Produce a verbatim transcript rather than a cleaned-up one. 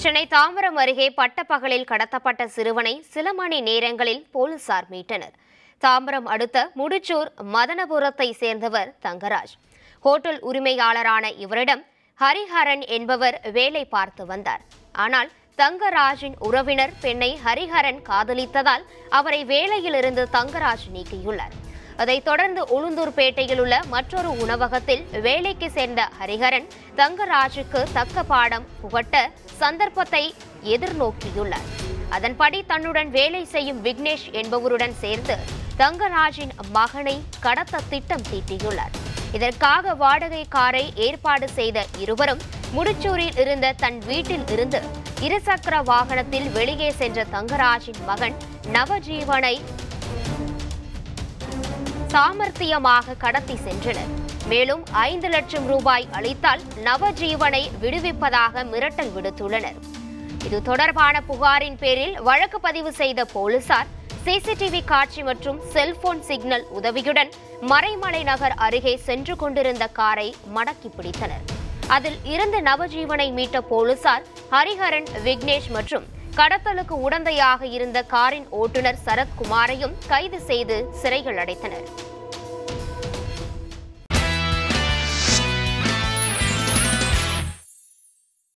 சென்னை தாம்பரம் அருகே பட்டப்பகலில் கடத்தப்பட்ட சிறுவனை சில மணி நேரங்களில் போலீசார் மீட்டனர். தாம்பரம் அடுத்த முடிச்சூர் மதனபுரத்தை சேர்ந்தவர் தங்கராஜ். ஹோட்டல் உரிமையாளரான இவரிடம் ஹரிஹரன் என்பவர் வேலை பார்த்து வந்தார். ஆனால் தங்கராஜின் உறவினர் பெண்ணை ஹரிஹரன் காதலித்ததால் அவரை வேலையிலிருந்து தங்கராஜ் நீக்கியுள்ளார். அதைத் தொடர்ந்து உளுந்தூர்பேட்டையில் உள்ள மற்றொரு உணவகத்தில் வேலைக்கு சேர்ந்த ஹரிஹரன் தங்கராஜுக்கு தக்க பாடம் புகட்ட சந்தர்ப்பத்தை எதிர்நோக்கியுள்ளார். அதன்படி தன்னுடன் வேலை செய்யும் விக்னேஷ் என்பவருடன் சேர்ந்து தங்கராஜின் மகனை கடத்த திட்டம் தீட்டியுள்ளார். இதற்காக வாடகை காரை ஏற்பாடு செய்த இருவரும் முடிச்சூரில் இருந்த தன் வீட்டில் இருந்து இருசக்கர வாகனத்தில் வெளியே சென்ற தங்கராஜின் மகன் நவஜீவனை சாமர்த்தியமாக கடத்தி சென்றனர். மேலும் ஐந்து லட்சம் ரூபாய் அளித்தால் நவஜீவனை விடுவிப்பதாக மிரட்டல் விடுத்துள்ளனர். இது தொடர்பான புகாரின் பேரில் வழக்கு பதிவு செய்த போலீசார் சிசிடிவி காட்சி மற்றும் செல்போன் சிக்னல் உதவியுடன் மறைமலை நகர் அருகே சென்று கொண்டிருந்த காரை மடக்கி பிடித்தனர். அதில் இருந்து நவஜீவனை மீட்ட போலீசார் ஹரிஹரன், விக்னேஷ் மற்றும் கடத்தலுக்கு உடந்தையாக இருந்த காரின் ஓட்டுநர் சரத்குமாரையும் கைது செய்து சிறையில் அடைத்தனர்.